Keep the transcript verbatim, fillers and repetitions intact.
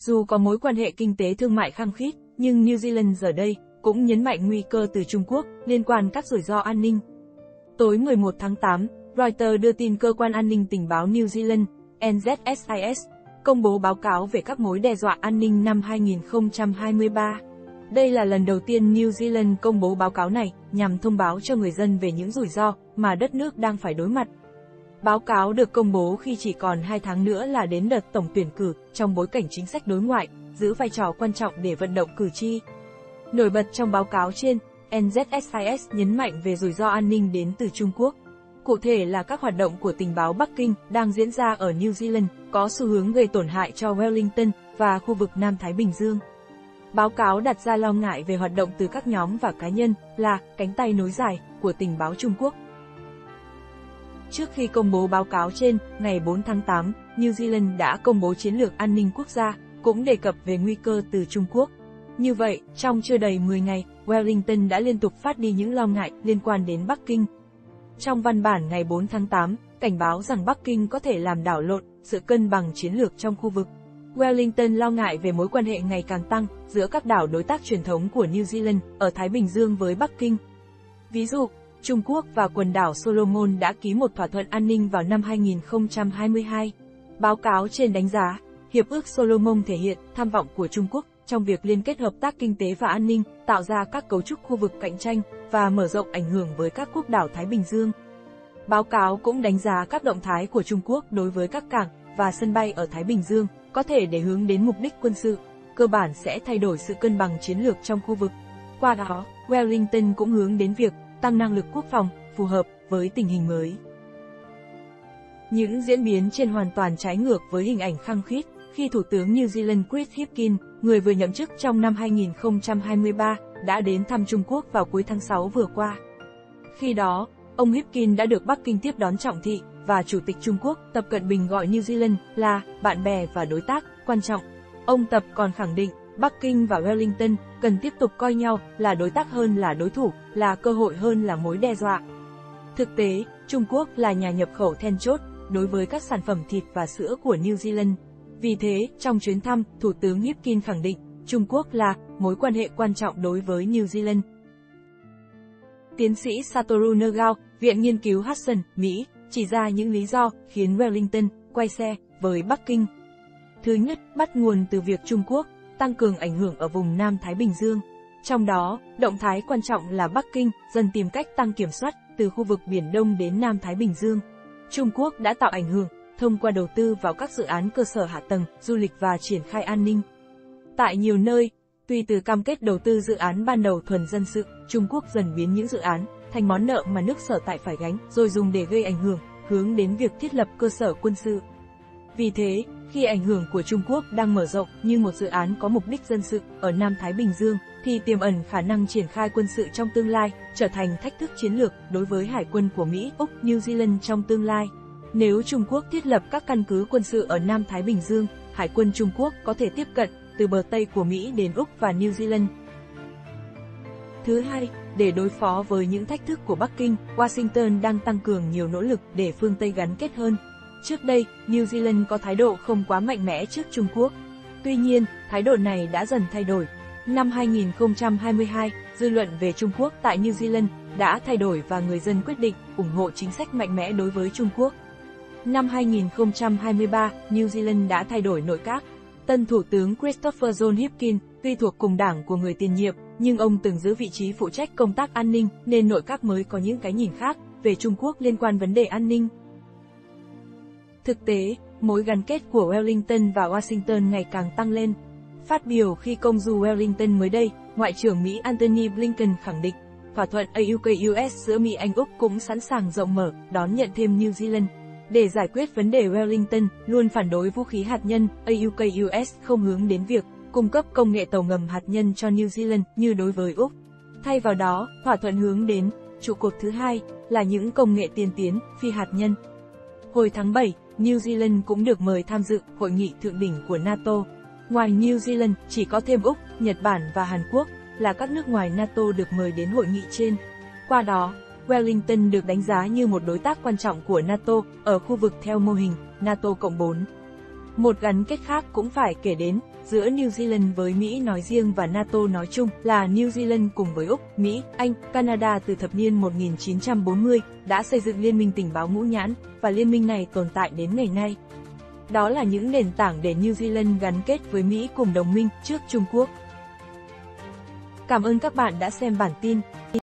Dù có mối quan hệ kinh tế thương mại khăng khít, nhưng New Zealand giờ đây cũng nhấn mạnh nguy cơ từ Trung Quốc liên quan các rủi ro an ninh. Tối mười một tháng tám, Reuters đưa tin cơ quan an ninh tình báo New Zealand, N Z S I S, công bố báo cáo về các mối đe dọa an ninh năm hai nghìn không trăm hai mươi ba. Đây là lần đầu tiên New Zealand công bố báo cáo này, nhằm thông báo cho người dân về những rủi ro mà đất nước đang phải đối mặt. Báo cáo được công bố khi chỉ còn hai tháng nữa là đến đợt tổng tuyển cử, trong bối cảnh chính sách đối ngoại giữ vai trò quan trọng để vận động cử tri. Nổi bật trong báo cáo trên, N Z S I S nhấn mạnh về rủi ro an ninh đến từ Trung Quốc. Cụ thể là các hoạt động của tình báo Bắc Kinh đang diễn ra ở New Zealand, có xu hướng gây tổn hại cho Wellington và khu vực Nam Thái Bình Dương. Báo cáo đặt ra lo ngại về hoạt động từ các nhóm và cá nhân là cánh tay nối dài của tình báo Trung Quốc. Trước khi công bố báo cáo trên, ngày bốn tháng tám, New Zealand đã công bố chiến lược an ninh quốc gia, cũng đề cập về nguy cơ từ Trung Quốc. Như vậy, trong chưa đầy mười ngày, Wellington đã liên tục phát đi những lo ngại liên quan đến Bắc Kinh. Trong văn bản ngày bốn tháng tám, cảnh báo rằng Bắc Kinh có thể làm đảo lộn sự cân bằng chiến lược trong khu vực. Wellington lo ngại về mối quan hệ ngày càng tăng giữa các đảo đối tác truyền thống của New Zealand ở Thái Bình Dương với Bắc Kinh. Ví dụ, Trung Quốc và quần đảo Solomon đã ký một thỏa thuận an ninh vào năm hai nghìn không trăm hai mươi hai. Báo cáo trên đánh giá, Hiệp ước Solomon thể hiện tham vọng của Trung Quốc trong việc liên kết hợp tác kinh tế và an ninh, tạo ra các cấu trúc khu vực cạnh tranh và mở rộng ảnh hưởng với các quốc đảo Thái Bình Dương. Báo cáo cũng đánh giá các động thái của Trung Quốc đối với các cảng và sân bay ở Thái Bình Dương, có thể để hướng đến mục đích quân sự, cơ bản sẽ thay đổi sự cân bằng chiến lược trong khu vực. Qua đó, Wellington cũng hướng đến việc tăng năng lực quốc phòng, phù hợp với tình hình mới. Những diễn biến trên hoàn toàn trái ngược với hình ảnh khăng khít, khi Thủ tướng New Zealand Chris Hipkins, người vừa nhậm chức trong năm hai nghìn không trăm hai mươi ba, đã đến thăm Trung Quốc vào cuối tháng sáu vừa qua. Khi đó, ông Hipkins đã được Bắc Kinh tiếp đón trọng thị, và Chủ tịch Trung Quốc Tập Cận Bình gọi New Zealand là bạn bè và đối tác quan trọng. Ông Tập còn khẳng định, Bắc Kinh và Wellington cần tiếp tục coi nhau là đối tác hơn là đối thủ, là cơ hội hơn là mối đe dọa. Thực tế, Trung Quốc là nhà nhập khẩu then chốt đối với các sản phẩm thịt và sữa của New Zealand. Vì thế, trong chuyến thăm, Thủ tướng Hipkins khẳng định, Trung Quốc là mối quan hệ quan trọng đối với New Zealand. Tiến sĩ Satoru Nagao, Viện Nghiên cứu Hudson, Mỹ, chỉ ra những lý do khiến Wellington quay xe với Bắc Kinh. Thứ nhất, bắt nguồn từ việc Trung Quốc tăng cường ảnh hưởng ở vùng Nam Thái Bình Dương. Trong đó, động thái quan trọng là Bắc Kinh dần tìm cách tăng kiểm soát từ khu vực Biển Đông đến Nam Thái Bình Dương. Trung Quốc đã tạo ảnh hưởng thông qua đầu tư vào các dự án cơ sở hạ tầng, du lịch và triển khai an ninh. Tại nhiều nơi, tuy từ cam kết đầu tư dự án ban đầu thuần dân sự, Trung Quốc dần biến những dự án thành món nợ mà nước sở tại phải gánh, rồi dùng để gây ảnh hưởng, hướng đến việc thiết lập cơ sở quân sự. Vì thế, khi ảnh hưởng của Trung Quốc đang mở rộng như một dự án có mục đích dân sự ở Nam Thái Bình Dương, thì tiềm ẩn khả năng triển khai quân sự trong tương lai, trở thành thách thức chiến lược đối với hải quân của Mỹ, Úc, New Zealand trong tương lai. Nếu Trung Quốc thiết lập các căn cứ quân sự ở Nam Thái Bình Dương, hải quân Trung Quốc có thể tiếp cận từ bờ Tây của Mỹ đến Úc và New Zealand. Thứ hai, để đối phó với những thách thức của Bắc Kinh, Washington đang tăng cường nhiều nỗ lực để phương Tây gắn kết hơn. Trước đây, New Zealand có thái độ không quá mạnh mẽ trước Trung Quốc. Tuy nhiên, thái độ này đã dần thay đổi. Năm hai nghìn không trăm hai mươi hai, dư luận về Trung Quốc tại New Zealand đã thay đổi và người dân quyết định ủng hộ chính sách mạnh mẽ đối với Trung Quốc. Năm hai nghìn không trăm hai mươi ba, New Zealand đã thay đổi nội các. Tân Thủ tướng Christopher John Hipkins, tuy thuộc cùng đảng của người tiền nhiệm, nhưng ông từng giữ vị trí phụ trách công tác an ninh, nên nội các mới có những cái nhìn khác về Trung Quốc liên quan vấn đề an ninh. Thực tế, mối gắn kết của Wellington và Washington ngày càng tăng lên. Phát biểu khi công du Wellington mới đây, Ngoại trưởng Mỹ Antony Blinken khẳng định, thỏa thuận A U K U S giữa Mỹ Anh Úc cũng sẵn sàng rộng mở, đón nhận thêm New Zealand. Để giải quyết vấn đề, Wellington luôn phản đối vũ khí hạt nhân, A U K U S không hướng đến việc cung cấp công nghệ tàu ngầm hạt nhân cho New Zealand như đối với Úc. Thay vào đó, thỏa thuận hướng đến trụ cột thứ hai là những công nghệ tiên tiến, phi hạt nhân. Hồi tháng bảy, New Zealand cũng được mời tham dự hội nghị thượng đỉnh của NATO. Ngoài New Zealand, chỉ có thêm Úc, Nhật Bản và Hàn Quốc là các nước ngoài NATO được mời đến hội nghị trên. Qua đó, Wellington được đánh giá như một đối tác quan trọng của NATO ở khu vực theo mô hình NATO cộng bốn. Một gắn kết khác cũng phải kể đến, giữa New Zealand với Mỹ nói riêng và NATO nói chung là New Zealand cùng với Úc, Mỹ, Anh, Canada từ thập niên một nghìn chín trăm bốn mươi đã xây dựng liên minh tình báo ngũ nhãn, và liên minh này tồn tại đến ngày nay. Đó là những nền tảng để New Zealand gắn kết với Mỹ cùng đồng minh trước Trung Quốc. Cảm ơn các bạn đã xem bản tin.